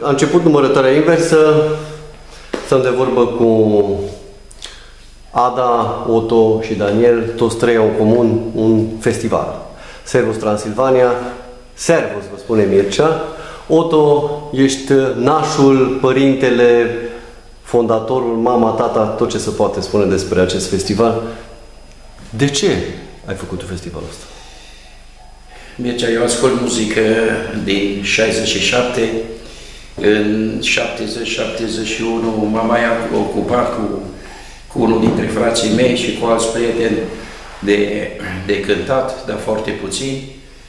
a început numărătoarea inversă, stăm de vorbă cu Ada, Otto și Daniel, toți trei au în comun un festival. Servus Transilvania, Servus, vă spune Mircea. Otto, ești nașul, părintele, fondatorul, mama, tata, tot ce se poate spune despre acest festival. De ce ai făcut festivalul ăsta? Mircea, eu ascult muzică din 67. În 70-71 m-am mai ocupat cu unul dintre frații mei și cu alți prieteni de cântat, dar foarte puțin.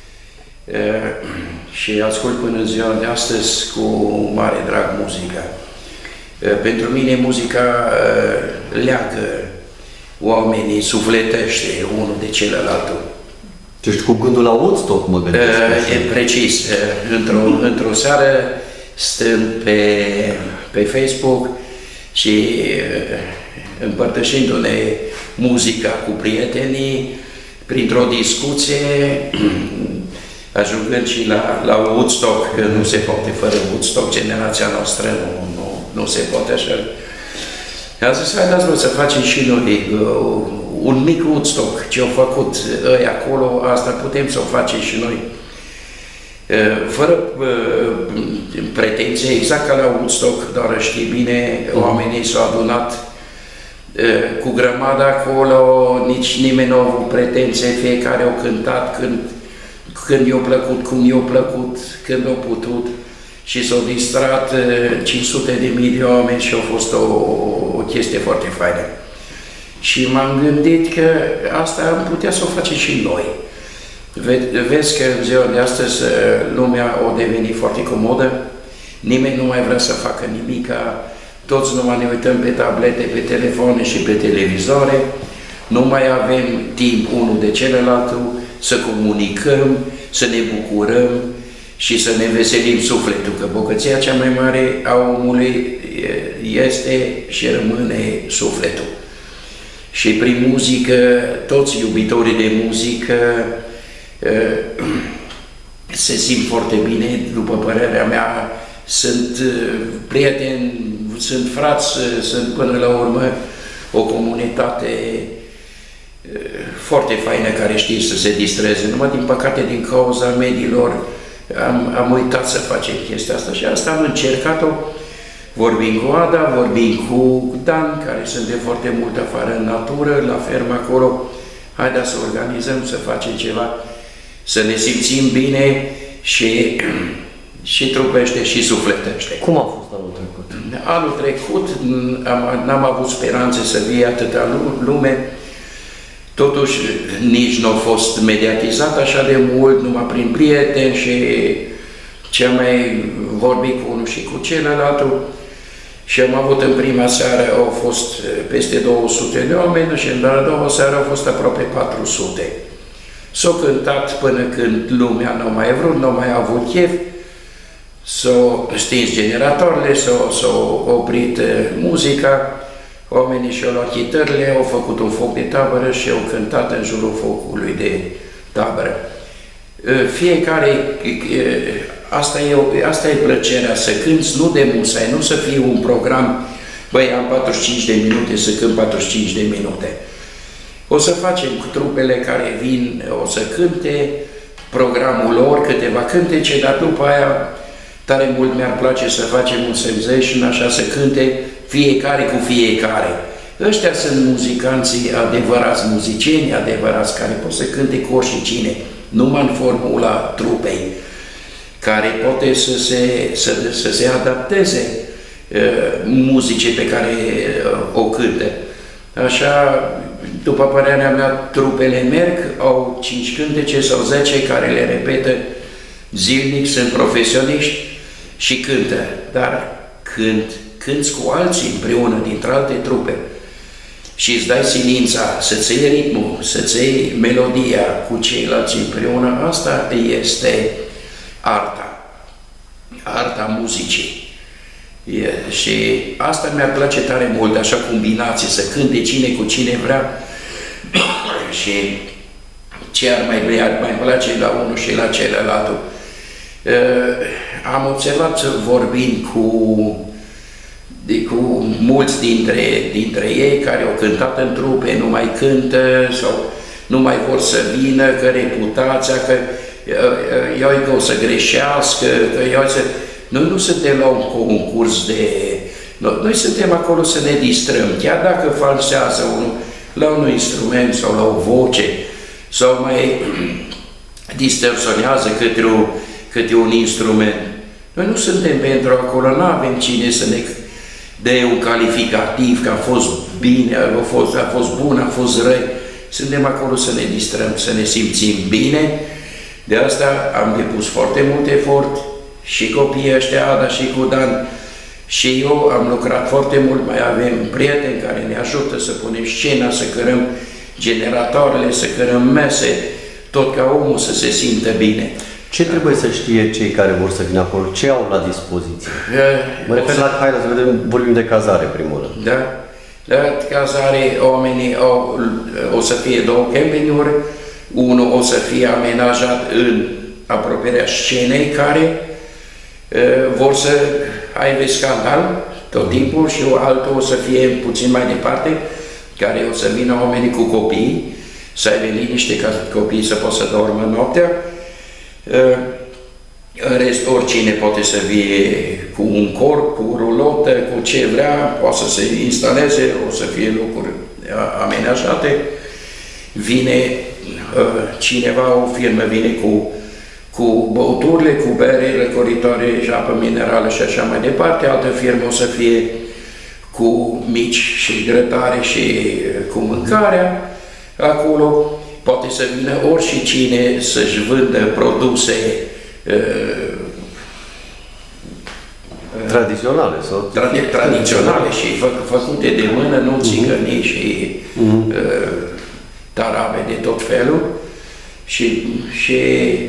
Și ascult până în ziua de astăzi cu mare drag muzica. Pentru mine muzica leagă oamenii, sufletește unul de celălalt. Ești cu gândul la Woodstock, mă gândesc. E precis. Într-o seară, stând pe Facebook și împărtășindu-ne muzica cu prietenii, printr-o discuție, ajungând și la Woodstock, că nu se poate fără Woodstock, generația noastră nu se poate așa. Am zis, haideți să facem și noi un mic Woodstock, ce au făcut ei acolo, asta putem să o facem și noi. Fără pretenție, exact ca la Woodstock, dar știi bine, oamenii s-au adunat cu grămadă acolo, nici nimeni nu a avut pretenție, fiecare au cântat când i-a plăcut, cum i-a plăcut, când a putut și s-au distrat 500.000 de oameni și a fost o chestie foarte faină. Și m-am gândit că asta am putea să o facem și noi. Vezi că în ziua de astăzi lumea a devenit foarte comodă, nimeni nu mai vrea să facă nimica, toți numai ne uităm pe tablete, pe telefoane și pe televizoare, nu mai avem timp unul de celălalt să comunicăm, să ne bucurăm și să ne veselim sufletul, că bogăția cea mai mare a omului este și rămâne sufletul. Și prin muzică, toți iubitorii de muzică se simt foarte bine, după părerea mea, sunt prieteni, sunt frați, sunt până la urmă o comunitate foarte faină care știe să se distreze. Numai din păcate, din cauza mediilor, am uitat să facem chestia asta și asta am încercat-o. Vorbim cu Ada, vorbim cu Dan, care sunt de foarte mult afară în natură, la fermă acolo. Haideți să organizăm, să facem ceva, să ne simțim bine și trupește și sufletește. Cum a fost anul trecut? Anul trecut n-am avut speranțe să vie atâta lume, totuși nici nu a fost mediatizat așa de mult, numai prin prieteni și ce mai vorbit cu unul și cu celălalt. Și am avut în prima seară, au fost peste 200 de oameni și în a doua seară au fost aproape 400. S-au cântat până când lumea nu mai vrut, nu mai a avut chef, s-au stins generatoarele, s-au oprit muzica, oamenii și-au luat chitările, au făcut un foc de tabără și au cântat în jurul focului de tabără. Fiecare, asta e plăcerea, să cânți, nu de musai, nu să fie un program, băi, am 45 de minute, să cânt 45 de minute. O să facem cu trupele care vin, o să cânte programul lor, câteva cântece, dar după aia tare mult mi-ar place să facem un session, așa să cânte fiecare cu fiecare. Ăștia sunt muzicanții adevărați, muzicieni adevărați, care pot să cânte cu oricine, numai în formula trupei, care poate să se adapteze muzicii pe care o cântă. Așa, după părerea mea, trupele merg, au 5 cântece sau 10 care le repetă zilnic, sunt profesioniști și cântă. Dar când cânți cu alții împreună, dintre alte trupe, și îți dai silința să-ți iei ritmul, să-ți iei melodia cu ceilalți împreună, asta este arta. Arta muzicii. Și asta mi-ar place tare mult, așa combinație, să cânte cine cu cine vrea și ce ar mai place la unul și la celălalt. am observat vorbind cu mulți dintre ei care au cântat în trupe, nu mai cântă sau nu mai vor să vină, că reputația, că că o să greșească, că Noi nu suntem la un concurs de... Noi suntem acolo să ne distrăm, chiar dacă falsează unul la un instrument sau la o voce sau mai distorsionează câte un instrument. Noi nu suntem pentru acolo, nu avem cine să ne dea un calificativ că a fost bine, a fost bun, a fost rău. Suntem acolo să ne distrăm, să ne simțim bine. De asta am depus foarte mult efort, și copiii ăștia, Ada și cu Dan, și eu am lucrat foarte mult, mai avem prieteni care ne ajută să punem scena, să cărăm generatoarele, să cărăm mese, tot ca omul să se simtă bine. Ce trebuie să știe cei care vor să vină acolo? Ce au la dispoziție? Mă refer la, hai să vedem, vorbim de cazare primul rând. Da. La cazare oamenii o să fie 2 campinguri, unul o să fie amenajat în apropierea scenei care vor să aibă scandal tot timpul și altul o să fie puțin mai departe, care o să vină oamenii cu copii, să aibă liniște ca copiii să poată să dormă noaptea. În rest, oricine poate să vie cu un corp, cu rulotă, cu ce vrea, poate să se instaleze, o să fie locuri amenajate. Vine cineva, o firmă vine cu băuturile, cu bere, răcoritoare și apă minerală și așa mai departe. Altă firmă o să fie cu mici și grătare și cu mâncarea. Acolo poate să vină oricine să-și vândă produse tradiționale sau tradiționale și făcute de mână, nu țigănii și tarabe de tot felul. Și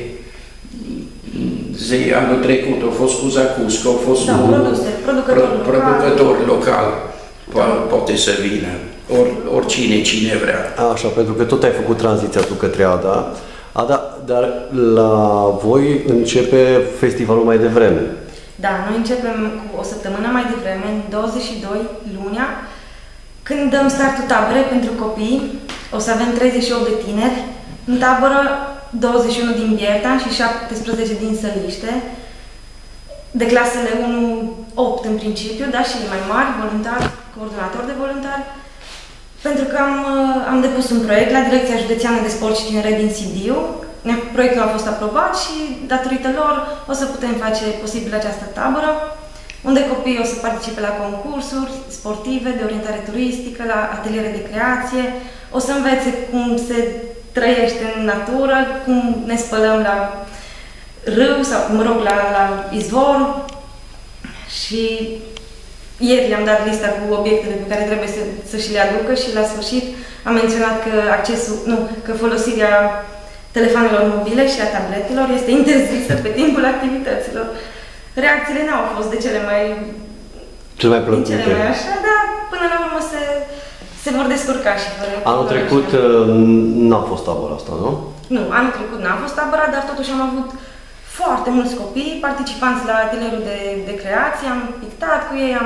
anul trecut a fost cu Zacusco, a fost producător local, poate să vină, cine vrea. Așa, pentru că tot ai făcut tranziția tu către Ada. Ada, dar la voi începe festivalul mai devreme. Da, noi începem cu o săptămână mai devreme, în 22 lunea, când dăm startul tabere pentru copii. O să avem 38 de tineri în tabără, 21 din Biertan și 17 din Săliște, de clasele 1-8 în principiu, dar și mai mari, voluntari, coordonatori de voluntari, pentru că am depus un proiect la Direcția Județeană de Sport și Tineret din Sibiu. Proiectul a fost aprobat și, datorită lor, o să putem face posibil această tabără, unde copiii o să participe la concursuri sportive, de orientare turistică, la ateliere de creație, o să învețe cum se trăiește în natură, cum ne spălăm la râu sau, mă rog, la izvor. Și ieri le-am dat lista cu obiectele pe care trebuie să și le aducă și la sfârșit am menționat că folosirea telefonelor mobile și a tabletelor este interzisă pe timpul activităților. Reacțiile n-au fost de cele mai plăcute. Așa, dar până la urmă se vor descurca și fără. Anul trecut n-a fost tabăra asta, nu? Nu, anul trecut n-a fost tabăra, dar totuși am avut foarte mulți copii participanți la atelierul de creație, am pictat cu ei,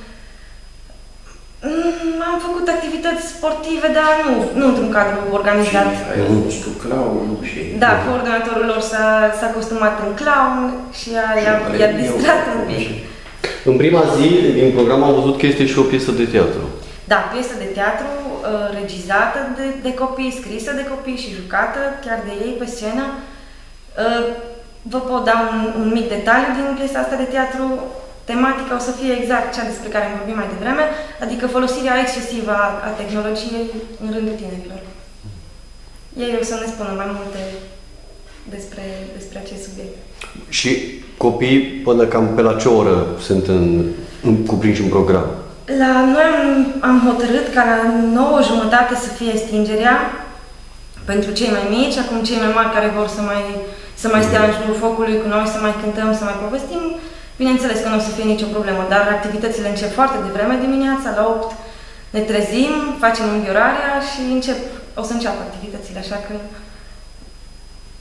am făcut activități sportive, dar nu într-un cadru organizat. Ai fost cu clown și... Da, coordonatorul lor s-a costumat în clown și i-a distrat un pic. În prima zi din program am văzut că este și o piesă de teatru. Da, piesă de teatru regizată de copii, scrisă de copii și jucată chiar de ei pe scenă. Vă pot da un mic detaliu din piesa asta de teatru. Tematica o să fie exact cea despre care am vorbit mai devreme, adică folosirea excesivă a tehnologiei în rândul tinerilor. Ei o să ne spună mai multe despre acest subiect. Și copiii până cam pe la ce oră sunt cuprinși în program? Noi am hotărât ca la 9:30 să fie stingerea pentru cei mai mici, acum cei mai mari care vor să mai stea în jurul focului cu noi, să mai cântăm, să mai povestim. Bineînțeles că nu o să fie nicio problemă, dar activitățile încep foarte devreme dimineața, la 8 ne trezim, facem înviorarea și o să înceapă activitățile, așa că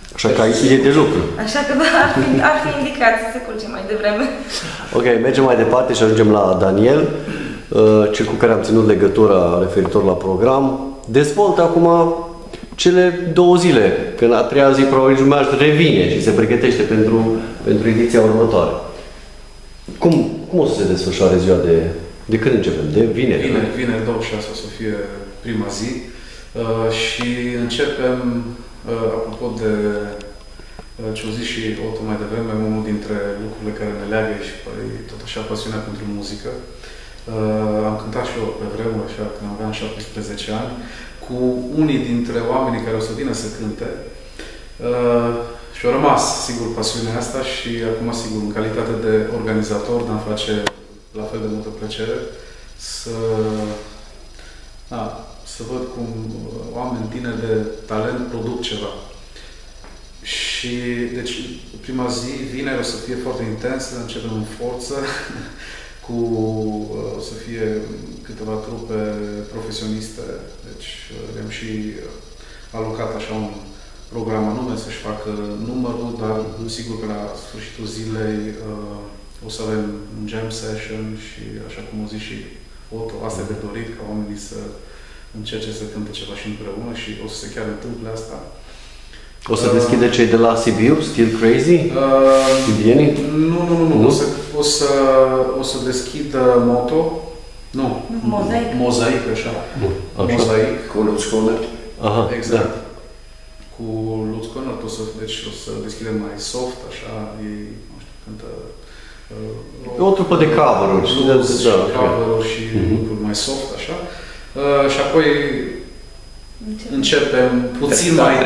Așa că e de lucru. Așa că da, ar fi indicat să se culce mai devreme. Ok, mergem mai departe și ajungem la Daniel, cel cu care am ținut legătura referitor la program. Dezvoltă acum cele 2 zile, când a 3-a zi probabil Jumătate revine și se pregătește pentru ediția următoare. Cum o să se desfășoare ziua de când începem? De vineri? Vineri 26 o să fie prima zi și începem, apropo de ce-o zis și Otto mai devreme, unul dintre lucrurile care ne leagă și tot așa pasiunea pentru muzică. Am cântat și eu pe vremuri, așa, când aveam 17 ani, cu unii dintre oamenii care o să vină să cânte. Și a rămas, sigur, pasiunea asta și acum, sigur, în calitate de organizator, dar îmi face la fel de multă plăcere să văd cum oameni tineri de talent produc ceva. Și, deci, prima zi, vineri, o să fie foarte intensă, începem în forță, o să fie câteva trupe profesioniste, deci le-am și alocat așa un program anume să-și facă numărul, dar sigur că la sfârșitul zilei o să avem un jam session și, așa cum o zic și Otto, asta e de dorit, ca oamenii să încerce să cânte ceva și împreună și o să se chiar întâmple asta. O să deschide cei de la Sibiu, Still Crazy? Sibienii? Nu. O să deschidă Moto. Nu. Mozaic. Mozaic, așa. Mozaic. Cu Lutz Conner. Aha, exact. Da. Cu Lutz Conner, deci o să deschidem mai soft, așa, ei, nu știu, cântă... O trupă de cover-uri. Cover-uri și lucruri mai soft, așa. Și apoi începem puțin mai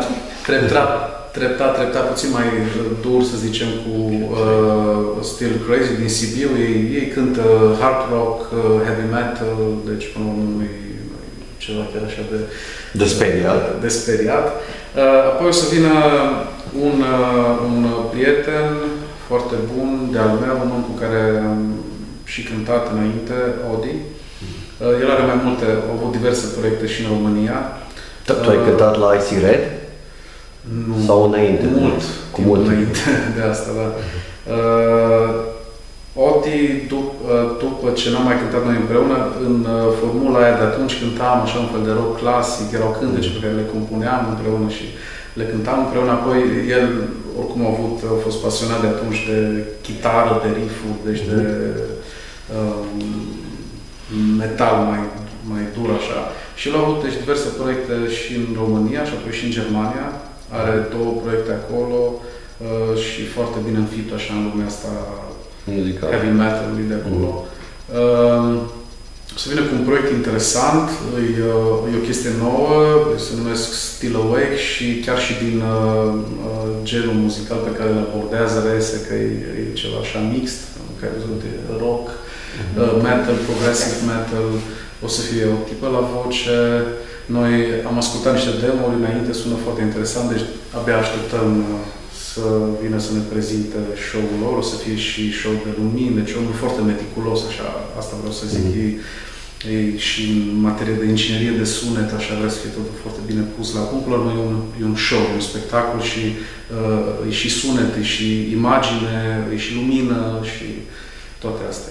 treptat, puțin mai dur, să zicem, cu Still Crazy din Sibiu. Ei cântă hard rock, heavy metal, deci până la urmă ceva chiar așa de speriat. Apoi o să vină un prieten foarte bun de-al meu, un om cu care am și cântat înainte, Odi. El are mai multe, au avut diverse proiecte și în România. Tu ai cântat la IC Red? Nu. Sau înainte? Mult înainte de asta, da. Oti, după ce n-am mai cântat noi împreună, în formula aia de atunci cântam așa un fel de rock clasic, erau cântece pe care le compuneam împreună și le cântam împreună. Apoi el, oricum a fost pasionat de atunci de chitară, de riff-uri, deci de metal mai dur așa. Și el a avut deci, diverse proiecte și în România și apoi și în Germania. Are 2 proiecte acolo și foarte bine înfipt așa în lumea asta muzical, heavy metal-ului de acolo. O să vină cu un proiect interesant, e o chestie nouă, se numesc Still Awake și chiar și din genul muzical pe care îl abordează reiese că e ceva așa mixt, care e rock, metal, progressive metal, o să fie o tipă la voce. Noi am ascultat niște demo-uri înainte, sună foarte interesant, deci abia așteptăm să vină să ne prezinte show-ul lor. O să fie și show de lumini, deci omul foarte meticulos, așa, asta vreau să zic. Ei și în materie de inginerie de sunet, așa, vrea să fie totul foarte bine pus la punct. La noi e un show, un spectacol și e și sunet, e și imagine, e și lumină și toate astea.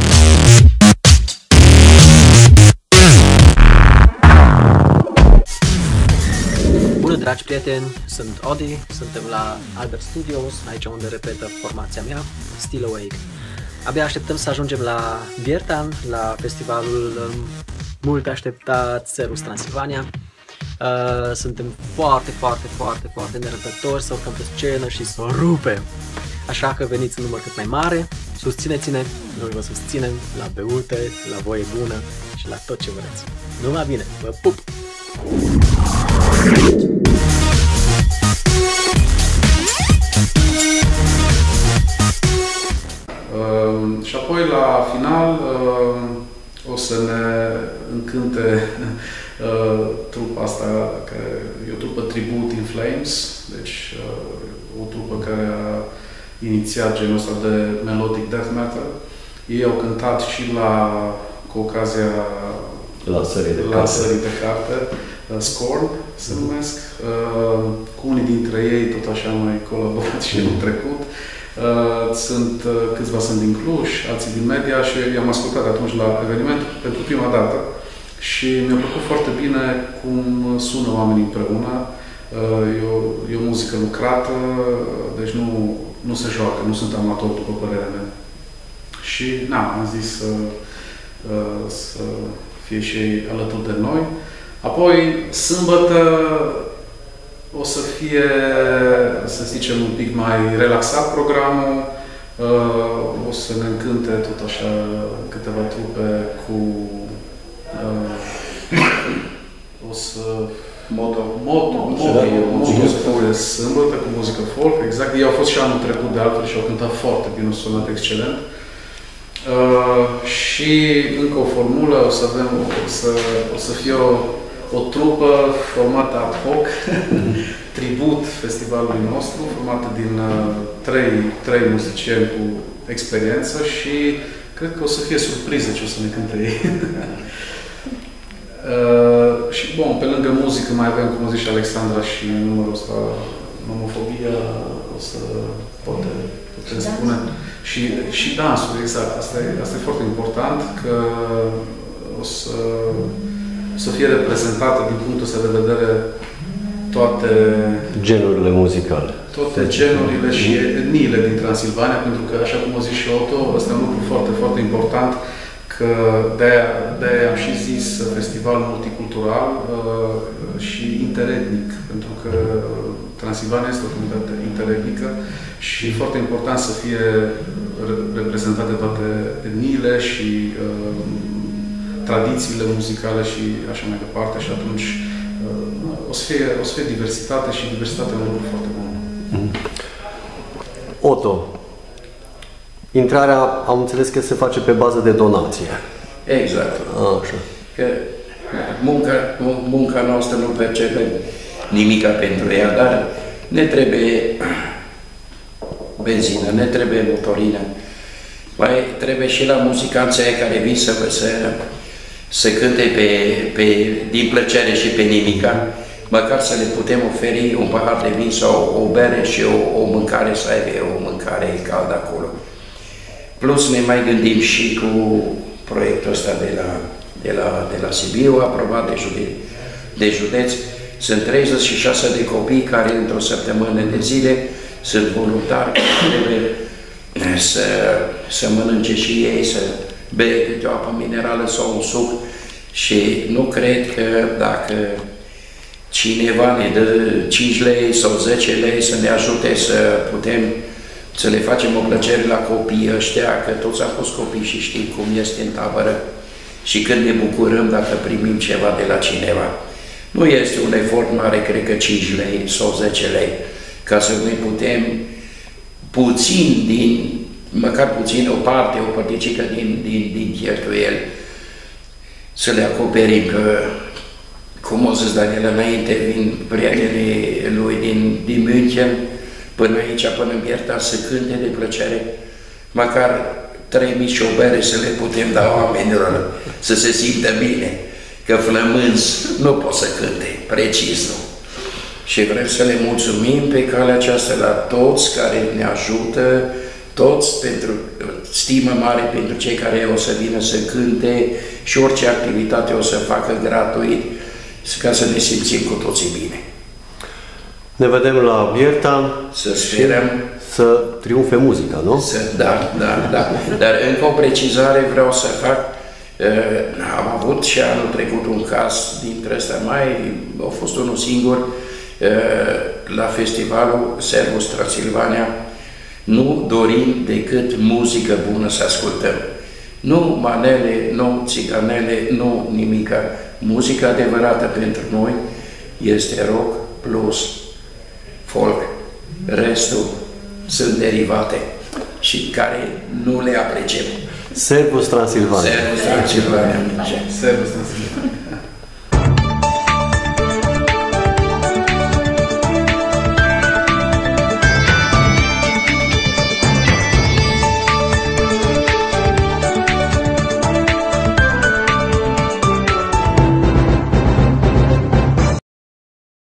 Dragi prieteni, sunt Odi, suntem la Albert Studios, aici unde repetă formația mea, Still Awake. Abia așteptăm să ajungem la Viertan, la festivalul mult așteptat Servus Transilvania. Suntem foarte nerăbdători să urcăm pe scenă și să rupem. Așa că veniți în număr cât mai mare, susțineți-ne, noi vă susținem la beute, la voie bună și la tot ce vreți. Numai bine, vă pup! Și apoi, la final, o să ne încânte trupa asta, care e o trupă tribut In Flames, deci o trupă care a inițiat genul ăsta de melodic death metal. Ei au cântat și cu ocazia la sării de carte Scorn se numesc. Cu unii dintre ei tot așa am mai colaborat și în trecut. Câțiva sunt din Cluj, alții din Media și i-am ascultat atunci la eveniment pentru prima dată și mi-a plăcut foarte bine cum sună oamenii împreună. E o muzică lucrată, deci nu se joacă, nu sunt amator, după părerea mea. Și am zis să fie și ei alături de noi. Apoi, sâmbătă o să fie, să zicem, un pic mai relaxat programul. O să ne încânte tot așa câteva trupe cu o să muzică sâmbătă cu muzică folk, exact. Ei au fost și anul trecut de altfel și au cântat foarte bine, au sunat excelent. Și încă o formulă, o să fie o trupă formată ad hoc, tribut festivalului nostru, formată din trei muzicieni cu experiență și cred că o să fie surpriză ce o să ne cânte ei. Și, bun, pe lângă muzică mai avem, cum a zis și Alexandra, și numărul ăsta, nomofobia, o să putem spune. Și dansul, exact. Asta e foarte important, că o să fie reprezentată din punctul ăsta de vedere toate genurile muzicale. Toate genurile și etniile din Transilvania, pentru că, așa cum a zis și Otto, ăsta e un lucru foarte, foarte important, că de-aia am și zis festival multicultural și interetnic, pentru că Transilvania este o comunitate interetnică și e foarte important să fie reprezentate toate etniile și tradițiile muzicale și așa mai departe și atunci o să fie diversitate și diversitatea e un lucru foarte bun. Otto, intrarea, am înțeles că se face pe bază de donație. Exact. Așa. Că munca noastră nu percepe nimica pentru ea, dar ne trebuie benzină, ne trebuie motorină. Mai trebuie și la muzicanții care vin să cânte din plăcere și pe nimica, măcar să le putem oferi un pahar de vin sau o bere și o mâncare, să aibă o mâncare caldă acolo. Plus ne mai gândim și cu proiectul ăsta de la Sibiu, aprobat de județ. Sunt 36 de copii care într-o săptămână de zile sunt voluntari, trebuie să mănânce și ei, să bea câte o apă minerală sau un suc și nu cred că dacă cineva ne dă 5 lei sau 10 lei să ne ajute să putem să le facem o plăcere la copiii ăștia, că toți am fost copii și știm cum este în tabără și când ne bucurăm dacă primim ceva de la cineva. Nu este un efort mare, cred că 5 lei sau 10 lei, ca să ne putem măcar puțin, o parte, o părticică din cheltuieli, să le acoperim, că, cum o zis Daniel înainte, vin prietenii lui din München, până aici, până în Bierta, să cânte de plăcere, măcar 3 mici o bere să le putem da oamenilor, să se simtă bine, că flămânzi nu pot să cânte, precis nu. Și vrem să le mulțumim pe calea aceasta la toți care ne ajută, toți pentru stimă mare pentru cei care o să vină să cânte și orice activitate o să facă gratuit, ca să ne simțim cu toții bine. Ne vedem la Bierta. Să sperăm. Să triumfe muzica, nu? Da. Dar încă o precizare vreau să fac. Am avut și anul trecut un caz dintre ăsta, a fost unul singur, la festivalul Servus Transilvania. Nu dorim decât muzică bună să ascultăm. Nu manele, nu țiganele, nu nimica. Muzica adevărată pentru noi este rock plus folk. Restul sunt derivate și care nu le apreciem. Servus Transilvania. Servus Transilvania. Servus Transilvania.